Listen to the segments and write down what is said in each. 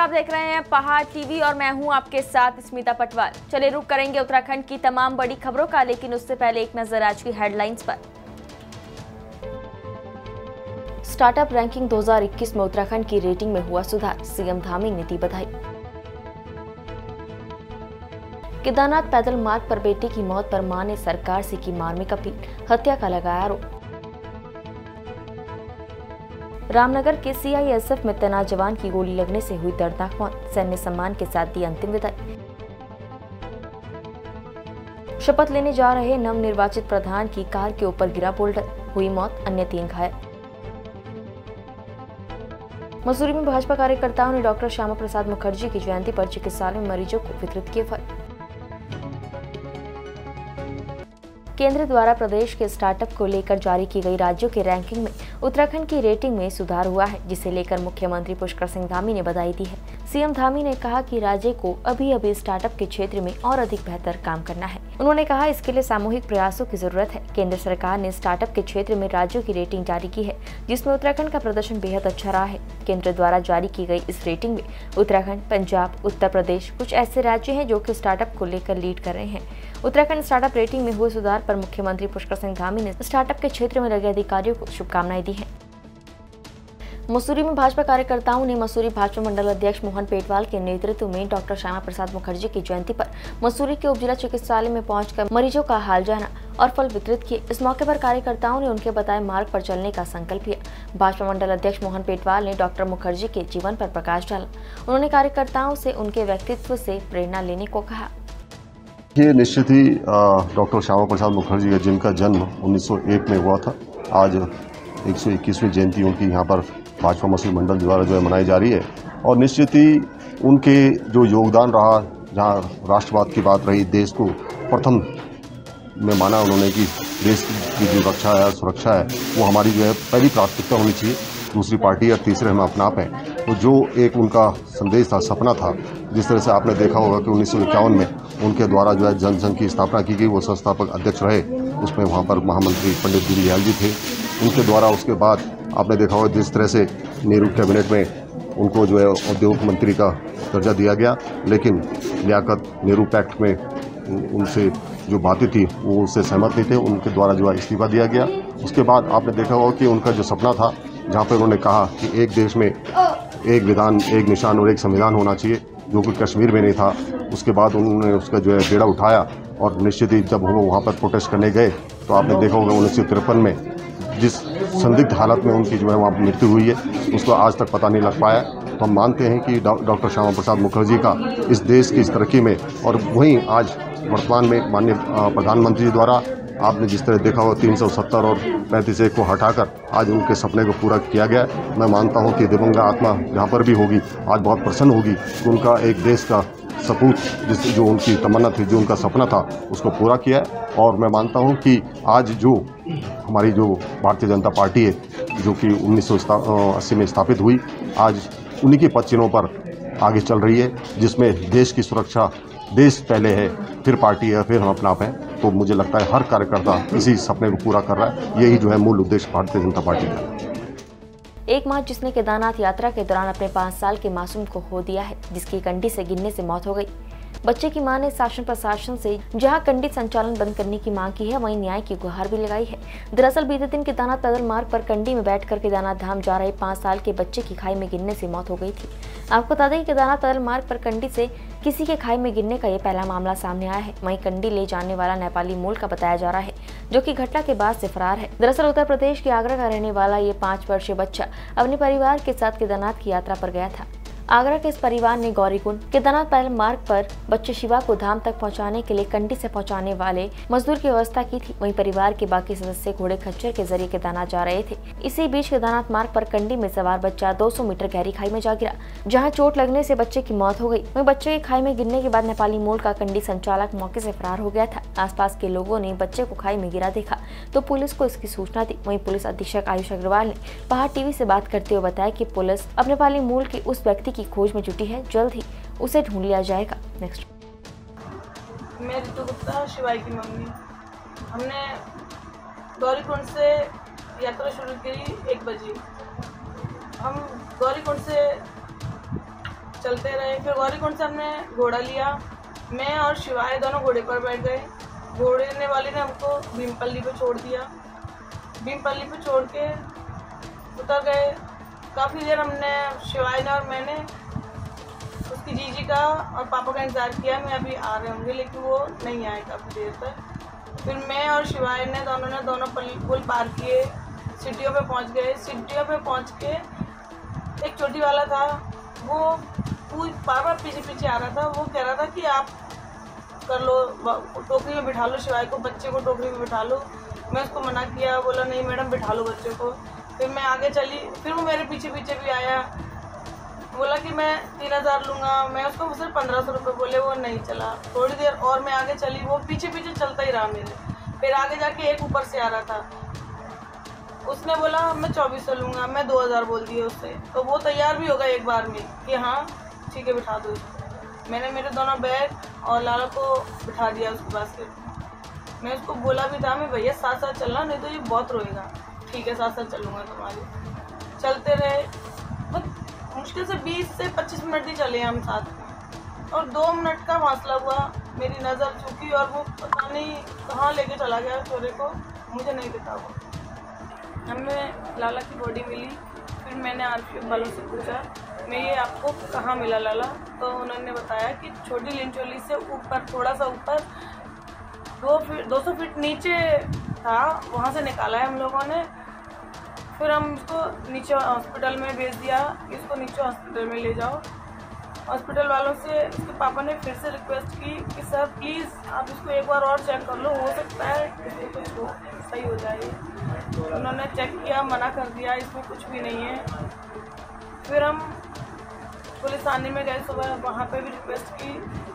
आप देख रहे हैं पहाड़ टीवी और मैं हूं आपके साथ स्मिता पटवाल। चलिए रुक करेंगे उत्तराखंड की तमाम बड़ी खबरों का, लेकिन उससे पहले एक नजर आज की हेडलाइंस पर। स्टार्टअप रैंकिंग 2021 में उत्तराखंड की रेटिंग में हुआ सुधार, सीएम धामी ने दी बधाई। केदारनाथ पैदल मार्ग पर बेटे की मौत पर मां ने सरकार से की मार्मिक अपील, हत्या का लगाया आरोप। रामनगर के सीआईएसएफ में तैनात जवान की गोली लगने से हुई दर्दनाक मौत, सैन्य सम्मान के साथ दी अंतिम विदाई। शपथ लेने जा रहे नवनिर्वाचित प्रधान की कार के ऊपर गिरा बोल्डर, हुई मौत, अन्य 3 घायल। मसूरी में भाजपा कार्यकर्ताओं ने डॉक्टर श्यामा प्रसाद मुखर्जी की जयंती पर चिकित्सालय में मरीजों को वितरित किए फल। केंद्र द्वारा प्रदेश के स्टार्टअप को लेकर जारी की गई राज्यों की रैंकिंग में उत्तराखंड की रेटिंग में सुधार हुआ है, जिसे लेकर मुख्यमंत्री पुष्कर सिंह धामी ने बधाई दी है। सीएम धामी ने कहा कि राज्य को अभी स्टार्टअप के क्षेत्र में और अधिक बेहतर काम करना है। उन्होंने कहा इसके लिए सामूहिक प्रयासों की जरूरत है। केंद्र सरकार ने स्टार्टअप के क्षेत्र में राज्यों की रेटिंग जारी की है, जिसमें उत्तराखंड का प्रदर्शन बेहद अच्छा रहा है। केंद्र द्वारा जारी की गई इस रेटिंग में उत्तराखंड, पंजाब, उत्तर प्रदेश कुछ ऐसे राज्य हैं जो कि स्टार्टअप को लेकर लीड कर रहे हैं। उत्तराखंड स्टार्टअप रेटिंग में हुए सुधार पर मुख्यमंत्री पुष्कर सिंह धामी ने स्टार्टअप के क्षेत्र में लगे अधिकारियों को शुभकामनाएं दी हैं। मसूरी में भाजपा कार्यकर्ताओं ने मसूरी भाजपा मंडल अध्यक्ष मोहन पेटवाल के नेतृत्व में डॉक्टर श्यामा प्रसाद मुखर्जी की जयंती पर मसूरी के उपजिला चिकित्सालय में पहुंचकर मरीजों का हाल जाना और फल वितरित किए। इस मौके पर कार्यकर्ताओं ने उनके बताए मार्ग पर चलने का संकल्प लिया। भाजपा मंडल अध्यक्ष मोहन पेटवाल ने डॉक्टर मुखर्जी के जीवन पर प्रकाश डाला। उन्होंने कार्यकर्ताओं से उनके व्यक्तित्व से प्रेरणा लेने को कहा। ये निश्चित ही डॉक्टर श्यामा प्रसाद मुखर्जी है, जिनका जन्म 1901 में हुआ था। आज 121वीं जयंती उनकी यहाँ पर भाजपा मसूरी मंडल द्वारा जो है मनाई जा रही है और निश्चित ही उनके जो योगदान रहा, जहाँ राष्ट्रवाद की बात रही, देश को प्रथम में माना उन्होंने कि देश की जो रक्षा है, सुरक्षा है, वो हमारी जो है पहली प्राथमिकता होनी चाहिए, दूसरी पार्टी और तीसरे हम अपना आप हैं। तो जो एक उनका संदेश था, सपना था, जिस तरह से आपने देखा होगा कि 1951 में उनके द्वारा जो है जनसंघ की स्थापना की गई, वो संस्थापक अध्यक्ष रहे। उसमें वहाँ पर महामंत्री पंडित दीनदयाल जी थे। उनके द्वारा उसके बाद आपने देखा होगा जिस तरह से नेहरू कैबिनेट में उनको जो है उद्योग मंत्री का दर्जा दिया गया, लेकिन लियाकत नेहरू पैक्ट में उनसे जो बातें थी वो उससे सहमत नहीं थे। उनके द्वारा जो है इस्तीफा दिया गया। उसके बाद आपने देखा होगा कि उनका जो सपना था, जहाँ पर उन्होंने कहा कि एक देश में एक विधान, एक निशान और एक संविधान होना चाहिए, जो कि कश्मीर में नहीं था। उसके बाद उन्होंने उसका जो है बेड़ा उठाया और निश्चित ही जब वो वहाँ पर प्रोटेस्ट करने गए तो आपने देखा होगा 1953 में जिस संदिग्ध हालत में उनकी जो है वहाँ मृत्यु हुई है, उसको आज तक पता नहीं लग पाया। तो हम मानते हैं कि डॉक्टर श्यामा प्रसाद मुखर्जी का इस देश की इस तरक्की में, और वहीं आज वर्तमान में माननीय प्रधानमंत्री द्वारा आपने जिस तरह देखा हो 370 और 35A को हटाकर आज उनके सपने को पूरा किया गया। मैं मानता हूं कि दिवंगत आत्मा जहां पर भी होगी आज बहुत प्रसन्न होगी कि उनका एक देश का सपूत, जो उनकी तमन्ना थी, जो उनका सपना था, उसको पूरा किया। और मैं मानता हूं कि आज जो हमारी जो भारतीय जनता पार्टी है, जो कि 1980 में स्थापित हुई, आज उन्हीं के पदचिन्हों पर आगे चल रही है, जिसमें देश की सुरक्षा, देश पहले है, फिर पार्टी है, फिर हम अपना आप हैं। तो मुझे लगता है हर कार्यकर्ता इसी सपने को पूरा कर रहा है। यही जो है मूल उद्देश्य भारतीय जनता पार्टी का। एक मां जिसने केदारनाथ यात्रा के दौरान अपने 5 साल के मासूम को खो दिया है, जिसकी कंडी से गिरने से मौत हो गई। बच्चे की मां ने शासन प्रशासन से जहां कंडी संचालन बंद करने की मांग की है, वहीं न्याय की गुहार भी लगाई है। दरअसल बीते दिन केदारनाथ पैदल मार्ग पर कंडी में बैठकर केदारनाथ धाम जा रहे 5 साल के बच्चे की खाई में गिरने से मौत हो गई थी। आपको बता दें कि केदारनाथ पैदल मार्ग पर कंडी से किसी के खाई में गिरने का ये पहला मामला सामने आया है। वहीं कंडी ले जाने वाला नेपाली मूल का बताया जा रहा है, जो कि घटना के बाद से फरार है। दरअसल उत्तर प्रदेश के आगरा का रहने वाला ये 5 वर्षीय बच्चा अपने परिवार के साथ केदारनाथ की यात्रा पर गया था। आगरा के इस परिवार ने गौरीकुंड केदारनाथ पैदल मार्ग पर बच्चे शिवा को धाम तक पहुंचाने के लिए कंडी से पहुंचाने वाले मजदूर की व्यवस्था की थी। वहीं परिवार के बाकी सदस्य घोड़े खच्चर के जरिए केदारनाथ जा रहे थे। इसी बीच केदारनाथ मार्ग पर कंडी में सवार बच्चा 200 मीटर गहरी खाई में जा गिरा, जहां चोट लगने से बच्चे की मौत हो गई। वहीं बच्चे की खाई में गिरने के बाद नेपाली मूल का कंडी संचालक मौके से फरार हो गया था। आसपास के लोगों ने बच्चे को खाई में गिरा देखा तो पुलिस को इसकी सूचना दी। वहीं पुलिस अधीक्षक आयुष अग्रवाल ने पहाड़ टीवी से बात करते हुए बताया कि पुलिस अब नेपाली मूल के उस व्यक्ति की खोज में जुटी है, जल्द ही उसे ढूंढ लिया जाएगा। नेक्स्ट। मैं ऋतु गुप्ता, शिवाई की मम्मी। हमने गौरीकुंड से यात्रा शुरू की 1 बजे। हम गौरीकुंड से चलते रहे। फिर गौरीकुंड से हमने घोड़ा लिया, मैं और शिवाय दोनों घोड़े पर बैठ गए। घोड़े वाले ने हमको भीमपल्ली पे छोड़ दिया। भीमपल्ली पे छोड़ के उतर गए। काफ़ी देर हमने, शिवाय ने और मैंने, उसकी जीजी का और पापा का इंतज़ार किया, मैं अभी आ रहे होंगे, लेकिन वो नहीं आए काफ़ी देर तक। फिर मैं और शिवाय ने दोनों पुल पार किए, सिटियों पे पहुंच गए। सिटियों पे पहुंच के एक चोटी वाला था, वो बार बार पीछे पीछे आ रहा था। वो कह रहा था कि आप कर लो, टोकरी में बिठा लो शिवाय को, बच्चे को टोकरी में बिठा लो। मैं उसको मना किया, बोला नहीं मैडम बिठा लो बच्चे को। फिर मैं आगे चली, फिर वो मेरे पीछे पीछे भी आया, बोला कि मैं 3000 लूँगा। मैं उसको सिर्फ 1500 रुपये बोले, वो नहीं चला। थोड़ी देर और मैं आगे चली, वो पीछे पीछे चलता ही रहा मेरे। फिर आगे जाके एक ऊपर से आ रहा था, उसने बोला मैं 2400 लूँगा। मैं 2000 बोल दिए उससे, तो वो तैयार भी होगा एक बार में कि हाँ ठीक है बिठा दो। मैंने मेरे दोनों बैग और लाला को बिठा दिया उसके बास्केट। मैं उसको बोला भी था, मैं भैया साथ साथ चलना, नहीं तो ये बहुत रोएगा। ठीक है साथ साथ चलूँगा तुम्हारे। चलते रहे, बस मुश्किल से 20 से 25 मिनट ही चले हम साथ में, और 2 मिनट का फासला हुआ। मेरी नज़र चुकी और वो पता नहीं कहाँ लेके चला गया छोरे को, मुझे नहीं दिखा वो। हमें लाला की बॉडी मिली। फिर मैंने आरपीएफ वालों से पूछा, मैं ये आपको कहाँ मिला लाला? तो उन्होंने बताया कि छोटी लिंचोली से ऊपर, थोड़ा सा ऊपर 200 फीट नीचे था, वहाँ से निकाला है हम लोगों ने। फिर हम इसको नीचे हॉस्पिटल में भेज दिया, इसको नीचे हॉस्पिटल में ले जाओ। हॉस्पिटल वालों से उसके पापा ने फिर से रिक्वेस्ट की कि सर प्लीज़ आप इसको एक बार और चेक कर लो, हो सकता है इसमें कुछ सही हो जाए। उन्होंने चेक किया, मना कर दिया इसमें कुछ भी नहीं है। फिर हम पुलिस थाने में गए सुबह, वहाँ पे भी रिक्वेस्ट की।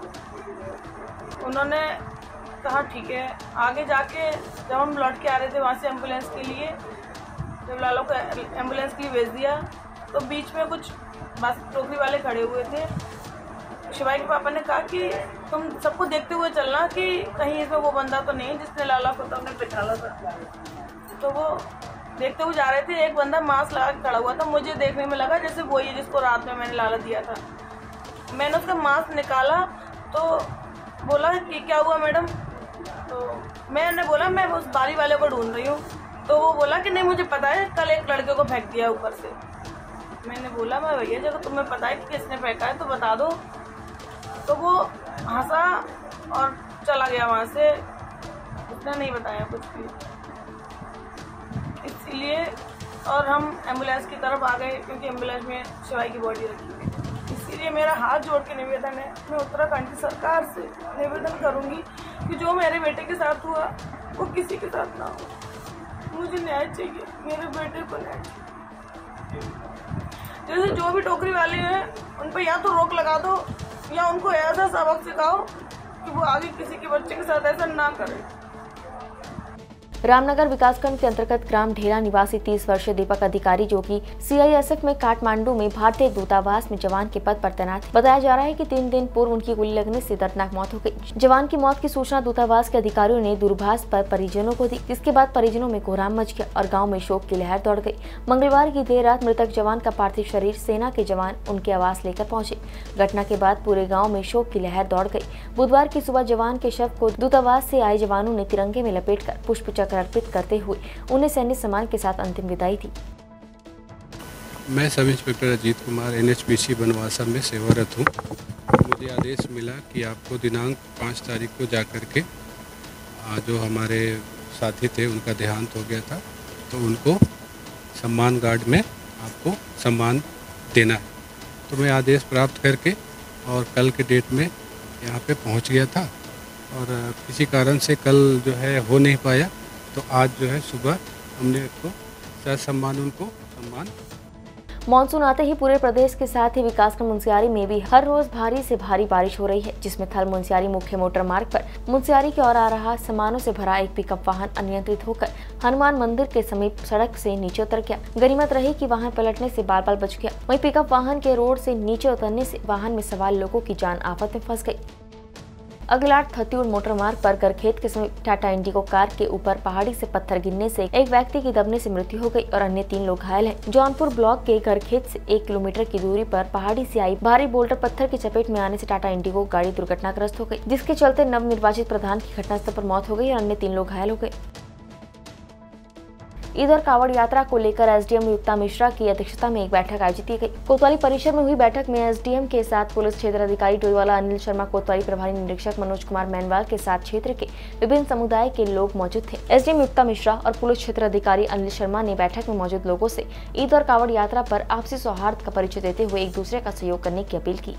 उन्होंने कहा ठीक है। आगे जाके जब हम लौट के आ रहे थे वहाँ से एम्बुलेंस के लिए, जब लाला को एम्बुलेंस के लिए भेज दिया, तो बीच में कुछ बस टोकरी वाले खड़े हुए थे। शिवाई के पापा ने कहा कि तुम सबको देखते हुए चलना कि कहीं इसमें वो बंदा तो नहीं जिसने लाला को तो हमने बिठाला था। तो वो देखते हुए जा रहे थे। एक बंदा मास्क लगा के खड़ा हुआ था, मुझे देखने में लगा जैसे वही है जिसको रात में मैंने लाला दिया था। मैंने उसका मास्क निकाला तो बोला कि क्या हुआ मैडम? तो मैंने बोला मैं उस बारी वाले को ढूंढ रही हूँ। तो वो बोला कि नहीं मुझे पता है, कल एक लड़के को फेंक दिया ऊपर से। मैंने बोला मैं भैया जब तुम्हें पता है कि किसने फेंका है तो बता दो। तो वो हंसा और चला गया वहाँ से, उसने नहीं बताया कुछ भी। इसीलिए और हम एम्बुलेंस की तरफ आ गए, क्योंकि एम्बुलेंस में शिवाई की बॉडी रखी है। इसीलिए मेरा हाथ जोड़ के निवेदन है, मैं उत्तराखंड की सरकार से निवेदन करूंगी कि जो मेरे बेटे के साथ हुआ वो किसी के साथ ना हो। मुझे न्याय चाहिए, मेरे बेटे को न्याय चाहिए। जैसे जो भी टोकरी वाले हैं उन पर या तो रोक लगा दो या उनको ऐसा सबक सिखाओ कि वो आगे किसी के बच्चे के साथ ऐसा ना करें। रामनगर विकासखंड के अंतर्गत ग्राम ढेला निवासी 30 वर्षीय दीपक अधिकारी, जो कि सीआईएसएफ में काठमांडू में भारतीय दूतावास में जवान के पद पर तैनात, बताया जा रहा है कि 3 दिन पूर्व उनकी गोली लगने से दर्दनाक मौत हो गई। जवान की मौत की सूचना दूतावास के अधिकारियों ने दूरभाष पर परिजनों को दी, जिसके बाद परिजनों में कोहराम मच गया और गाँव में शोक की लहर दौड़ गई। मंगलवार की देर रात मृतक जवान का पार्थिव शरीर सेना के जवान उनके आवास लेकर पहुंचे। घटना के बाद पूरे गाँव में शोक की लहर दौड़ गई। बुधवार की सुबह जवान के शव को दूतावास से आए जवानों ने तिरंगे में लपेटकर पुष्प चक्र अर्पित करते हुए उन्हें सैन्य सम्मान के साथ अंतिम विदाई दी। मैं sub inspector Ajit Kumar NHPC Banbasa में सेवारत हूँ। मुझे आदेश मिला कि आपको दिनांक 5 तारीख को जाकर के जो हमारे साथी थे उनका देहांत हो गया था, तो उनको सम्मान गार्ड में आपको सम्मान देना है। तो मैं आदेश प्राप्त करके और कल के डेट में यहाँ पे पहुँच गया था, और किसी कारण से कल जो है हो नहीं पाया, तो आज जो है सुबह हमने उसको ससम्मान उनको सम्मान। मानसून आते ही पूरे प्रदेश के साथ ही विकासखंड मुनस्यारी में भी हर रोज भारी से भारी बारिश हो रही है, जिसमें थल मुनस्यारी मुख्य मोटर मार्ग पर मुनस्यारी की ओर आ रहा सामानों से भरा एक पिकअप वाहन अनियंत्रित होकर हनुमान मंदिर के समीप सड़क से नीचे उतर गया। गनीमत रही कि वाहन पलटने से बाल बाल बच गया। वहीं पिकअप वाहन के रोड से नीचे उतरने से वाहन में सवार लोगों की जान आफत में फंस गई। अगलाट थत्यूर मोटर मार्ग पर गरखेत के समीप टाटा इंडिगो कार के ऊपर पहाड़ी से पत्थर गिरने से एक व्यक्ति की दबने से मृत्यु हो गई और अन्य 3 लोग घायल हैं। जौनपुर ब्लॉक के गरखेत से 1 किलोमीटर की दूरी पर पहाड़ी से आई भारी बोल्डर पत्थर की चपेट में आने से टाटा इंडिगो गाड़ी दुर्घटनाग्रस्त हो गई, जिसके चलते नवनिर्वाचित प्रधान की घटनास्थल पर मौत हो गई और अन्य 3 लोग घायल हो गए। इधर कावड़ यात्रा को लेकर एसडीएम युक्ता मिश्रा की अध्यक्षता में एक बैठक आयोजित की गई। कोतवाली परिसर में हुई बैठक में एसडीएम के साथ पुलिस क्षेत्र अधिकारी डोईवाला अनिल शर्मा, कोतवाली प्रभारी निरीक्षक मनोज कुमार मैनवाल के साथ क्षेत्र के विभिन्न समुदाय के लोग मौजूद थे। एसडीएम युक्ता मिश्रा और पुलिस क्षेत्र अधिकारी अनिल शर्मा ने बैठक में मौजूद लोगों से ईद और कावड़ यात्रा पर आपसी सौहार्द का परिचय देते हुए एक दूसरे का सहयोग करने की अपील की।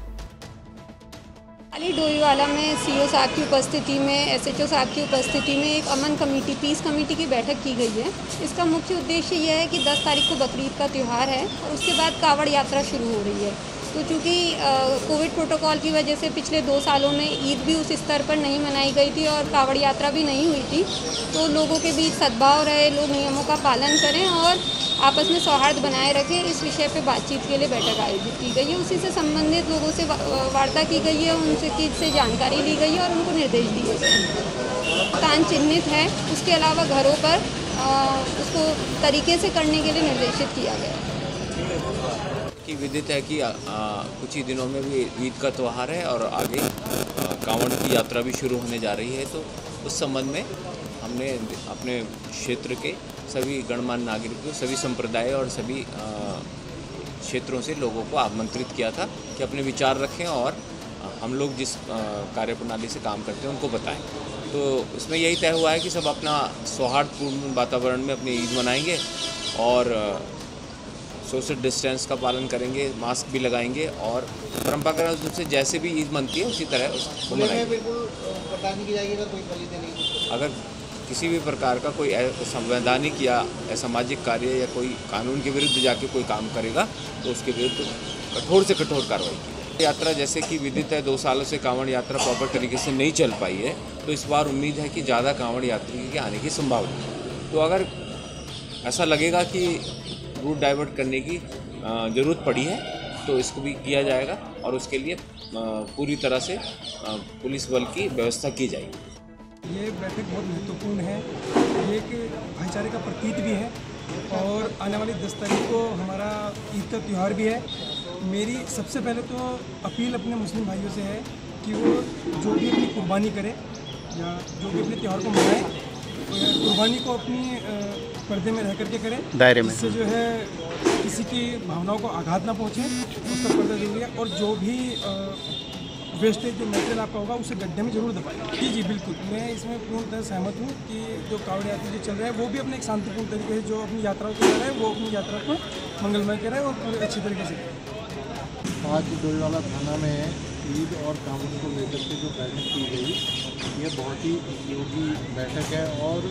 डोईवाला में सीओ साहब की उपस्थिति में, एसएचओ साहब की उपस्थिति में एक अमन कमेटी, पीस कमेटी की बैठक की गई है। इसका मुख्य उद्देश्य यह है कि 10 तारीख को बकरीद का त्यौहार है और उसके बाद कावड़ यात्रा शुरू हो रही है। तो चूँकि कोविड प्रोटोकॉल की वजह से पिछले 2 सालों में ईद भी उस स्तर पर नहीं मनाई गई थी और कावड़ यात्रा भी नहीं हुई थी, तो लोगों के बीच सद्भाव रहे, लोग नियमों का पालन करें और आपस में सौहार्द बनाए रखें, इस विषय पे बातचीत के लिए बैठक आयोजित की गई है। उसी से संबंधित लोगों से वार्ता की गई है, उनसे जानकारी ली गई है और उनको निर्देश दिए गए हैं। स्थान चिन्हित है, उसके अलावा घरों पर उसको तरीके से करने के लिए निर्देशित किया गया है। कि विदित है कि कुछ ही दिनों में भी ईद का त्यौहार है और आगे कांवड़ की यात्रा भी शुरू होने जा रही है, तो उस संबंध में हमने अपने क्षेत्र के सभी गणमान्य नागरिकों, सभी संप्रदाय और सभी क्षेत्रों से लोगों को आमंत्रित किया था कि अपने विचार रखें और हम लोग जिस कार्यप्रणाली से काम करते हैं उनको बताएं। तो इसमें यही तय हुआ है कि सब अपना सौहार्दपूर्ण वातावरण में अपनी ईद मनाएंगे और सोशल डिस्टेंस का पालन करेंगे, मास्क भी लगाएंगे और परंपरागत रूप से जैसे भी ईद मनती है उसी तरह उसको मनाएंगे। अगर किसी भी प्रकार का कोई संवैधानिक या असामाजिक कार्य या कोई कानून के विरुद्ध जाके कोई काम करेगा तो उसके विरुद्ध कठोर से कठोर कार्रवाई की। यात्रा जैसे कि विदित है 2 सालों से कांवड़ यात्रा प्रॉपर तरीके से नहीं चल पाई है, तो इस बार उम्मीद है कि ज़्यादा कांवड़ यात्री के आने की संभावना है। तो अगर ऐसा लगेगा कि रूट डाइवर्ट करने की ज़रूरत पड़ी है तो इसको भी किया जाएगा और उसके लिए पूरी तरह से पुलिस बल की व्यवस्था की जाएगी। ये बैठक बहुत महत्वपूर्ण है, ये एक भाईचारे का प्रतीक भी है और आने वाली 10 तारीख को हमारा ईद का त्यौहार भी है। मेरी सबसे पहले तो अपील अपने मुस्लिम भाइयों से है कि वो जो भी अपनी कुर्बानी करे या जो भी अपने त्यौहार को मनाए, कुर्बानी को अपनी पर्दे में रह करके करें, दायरे में, इससे जो है किसी की भावनाओं को आघात ना पहुँचे, उसका पर्दा जरूरी है। और जो भी वेस्टेज जो मटेरियल आपका होगा उसे गड्ढे में जरूर दबाएं। जी बिल्कुल, मैं इसमें पूर्णतः सहमत हूँ कि जो कांवड़ यात्रा जो चल रहा है वो भी अपने एक शांतिपूर्ण तरीके से जो अपनी यात्रा को कर रहे हैं वो अपनी यात्रा को मंगलमय करें और पूरे अच्छी तरीके से करें। आज डोईवाला थाना में ईद और कांवड़ को लेकर के जो बैठक की गई, ये बहुत ही उपयोगी बैठक है और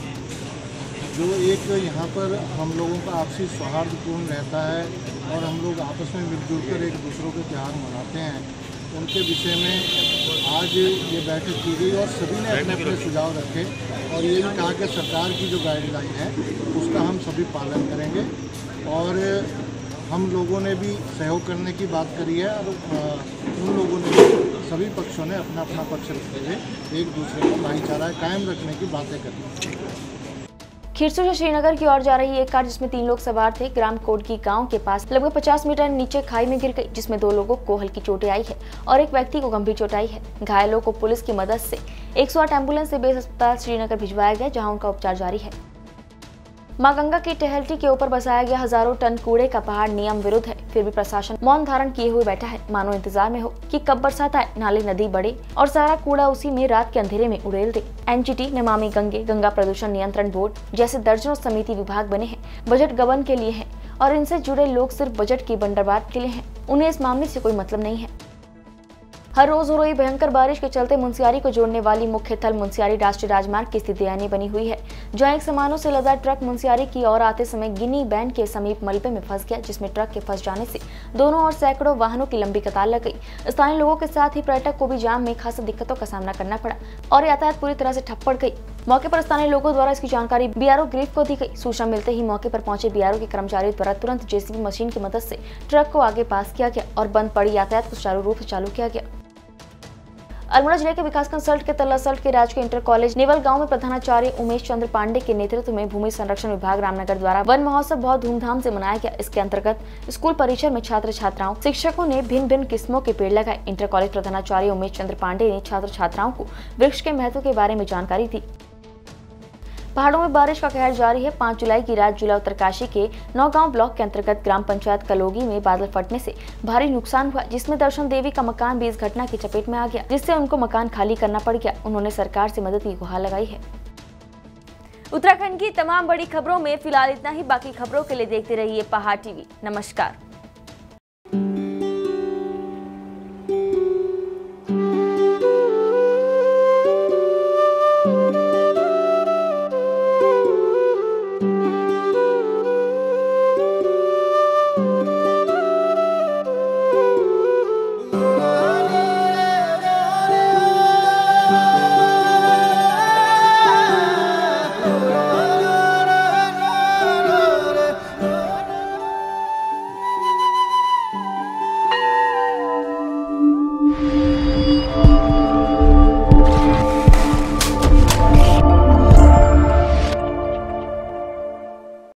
जो एक यहाँ पर हम लोगों का आपसी सौहार्दपूर्ण रहता है और हम लोग आपस में मिलजुल कर एक दूसरों के त्यौहार मनाते हैं, उनके विषय में आज ये बैठक की गई और सभी ने अपने अपने सुझाव रखे और ये भी कहा कि सरकार की जो गाइडलाइन है उसका हम सभी पालन करेंगे और हम लोगों ने भी सहयोग करने की बात करी है और उन लोगों ने भी, सभी पक्षों ने अपना अपना पक्ष रखते हुए एक दूसरे को भाईचारा कायम रखने की बातें करी। खीरसू से श्रीनगर की ओर जा रही एक कार जिसमें 3 लोग सवार थे, ग्राम कोटगी गांव के पास लगभग 50 मीटर नीचे खाई में गिर गई, जिसमें 2 लोगों को हल्की चोटें आई है और एक व्यक्ति को गंभीर चोट आई है। घायलों को पुलिस की मदद से 108 एम्बुलेंस से बेस अस्पताल श्रीनगर भिजवाया गया, जहां उनका उपचार जारी है। मां गंगा की टहलटी के ऊपर बसाया गया हजारों टन कूड़े का पहाड़ नियम विरुद्ध है, फिर भी प्रशासन मौन धारण किए हुए बैठा है, मानो इंतजार में हो कि कब बरसात आए, नाले नदी बढ़े और सारा कूड़ा उसी में रात के अंधेरे में उड़ेल दे। एनजीटी, नमामि गंगे, गंगा प्रदूषण नियंत्रण बोर्ड जैसे दर्जनों समिति विभाग बने हैं, बजट गबन के लिए है और इनसे जुड़े लोग सिर्फ बजट की बंदरबाट के लिए हैं, उन्हें इस मामले से कोई मतलब नहीं है। हर रोज हो रही भयंकर बारिश के चलते मुंशियारी को जोड़ने वाली मुख्य थल मुंशियारी राष्ट्रीय राजमार्ग की स्थिति दयनीय बनी हुई है, जहां एक सामानों से लदा ट्रक मुंशियारी की ओर आते समय गिनी बैंड के समीप मलबे में फंस गया, जिसमें ट्रक के फंस जाने से दोनों ओर सैकड़ों वाहनों की लंबी कतार लग गई। स्थानीय लोगों के साथ ही पर्यटक को भी जाम में खासी दिक्कतों का सामना करना पड़ा और यातायात पूरी तरह से ठप पड़ गई। मौके पर स्थानीय लोगों द्वारा इसकी जानकारी बीआरओ ग्रीफ को दी गई। सूचना मिलते ही मौके पर पहुंचे बीआरओ के कर्मचारियों द्वारा तुरंत जेसीबी मशीन की मदद से ट्रक को आगे पास किया गया और बंद पड़ी यातायात को सुचारू रूप से चालू किया गया। अल्मोड़ा जिले के विकास कंसल्ट के तलासल्ट के राजकीय इंटर कॉलेज नेवल गांव में प्रधानाचार्य उमेश चंद्र पांडे के नेतृत्व में भूमि संरक्षण विभाग रामनगर द्वारा वन महोत्सव बहुत धूमधाम से मनाया गया। इसके अंतर्गत स्कूल परिसर में छात्र छात्राओं शिक्षकों ने भिन्न भिन्न किस्मों के पेड़ लगाए। इंटर कॉलेज प्रधानाचार्य उमेश चंद्र पांडे ने छात्र छात्राओं को वृक्ष के महत्व के बारे में जानकारी दी। पहाड़ों में बारिश का कहर जारी है। 5 जुलाई की रात जिला उत्तरकाशी के नौगांव ब्लॉक के अंतर्गत ग्राम पंचायत कलोगी में बादल फटने से भारी नुकसान हुआ, जिसमें दर्शन देवी का मकान भी इस घटना की चपेट में आ गया, जिससे उनको मकान खाली करना पड़ गया। उन्होंने सरकार से मदद की गुहार लगाई है। उत्तराखंड की तमाम बड़ी खबरों में फिलहाल इतना ही। बाकी खबरों के लिए देखते रहिए पहाड़ टीवी। नमस्कार।